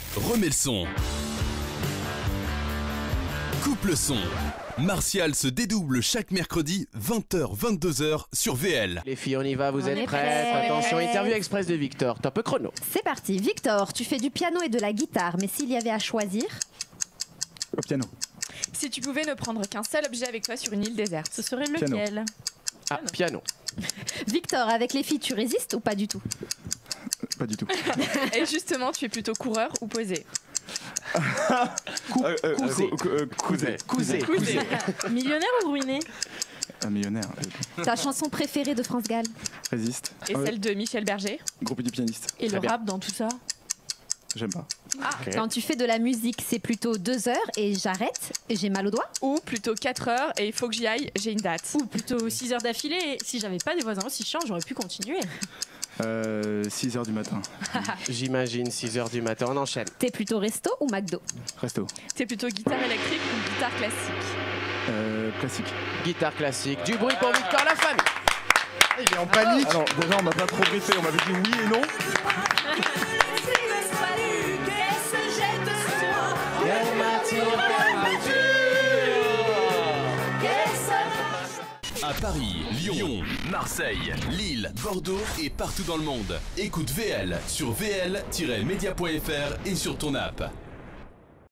remets le son. Coupe le son. Martial se dédouble chaque mercredi 20h-22h sur VL. Les filles, on y va, vous êtes prêtes? prêtes. Attention, interview express de Victor, top chrono. C'est parti. Victor, tu fais du piano et de la guitare, mais s'il y avait à choisir... Au piano. Si tu pouvais ne prendre qu'un seul objet avec toi sur une île déserte, ce serait Piano. lequel? Ah, piano. Victor, avec les filles, tu résistes ou pas du tout? Pas du tout. Et justement, tu es plutôt coureur ou posé? Cousé. Millionnaire ou ruiné? Un millionnaire. Ta chanson préférée de France Gall? Résiste. Et celle de Michel Berger? Groupe du pianiste. Et Très le bien. rap dans tout ça? J'aime pas. Ok. Quand tu fais de la musique, c'est plutôt 2 heures et j'arrête et j'ai mal aux doigts? Ou plutôt 4 heures et il faut que j'y aille, j'ai une date? Ou plutôt 6 heures d'affilée. Et si j'avais pas des voisins aussi chiants, j'aurais pu continuer. 6h du matin. J'imagine 6h du matin, on enchaîne. T'es plutôt resto ou McDo? Resto. T'es plutôt guitare électrique ou guitare classique? Classique. Guitare classique, du bruit pour Victor, la famille. Il est en panique. Alors déjà on m'a pas trop briefé, on m'avait dit oui et non. À Paris, Lyon, Marseille, Lille, Bordeaux et partout dans le monde. Écoute VL sur vl-media.fr et sur ton app.